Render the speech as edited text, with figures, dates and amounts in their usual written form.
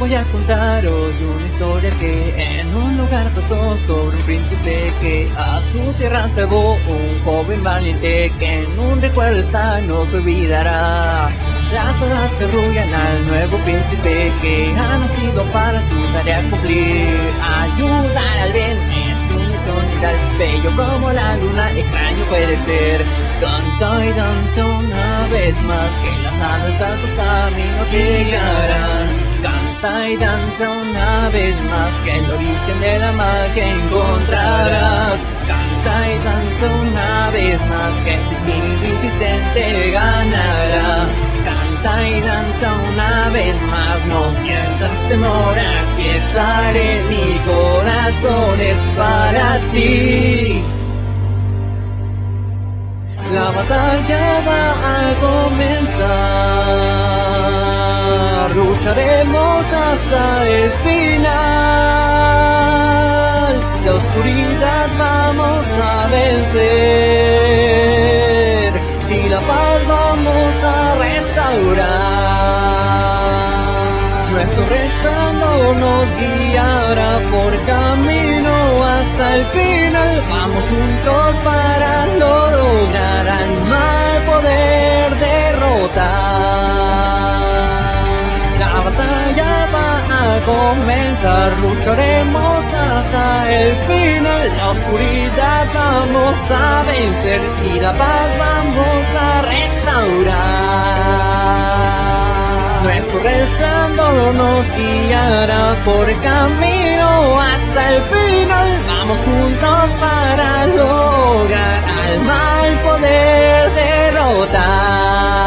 voy a contar hoy una historia que en un lugar pasó sobre un príncipe que a su tierra salvó, un joven valiente que en un recuerdo está, no se olvidará. Las olas que arrullan al nuevo príncipe que ha nacido para su tarea cumplir. Ayudar al bien es su misión y tal, bello como la luna, extraño puede ser. Canta y danza una vez más, que las alas a tu camino te guiarán. Canta y danza una vez más, que el origen de la magia encontrarás. Canta y danza una vez más, que tu espíritu insistente ganará. Canta y danza una vez más, no sientas temor, aquí estaré, mi corazón es para ti. La batalla va a comenzar, lucharemos hasta el final. La oscuridad vamos a vencer y la paz vamos a restaurar. Nuestro resplandor nos guiará por el camino hasta el final. Vamos juntos para lograr al mal poder derrotar. La batalla va a comenzar, lucharemos hasta el final. La oscuridad vamos a vencer y la paz vamos a restaurar. Nuestro resplandor nos guiará por el camino hasta el final. Vamos juntos para lograr al mal poder derrotar.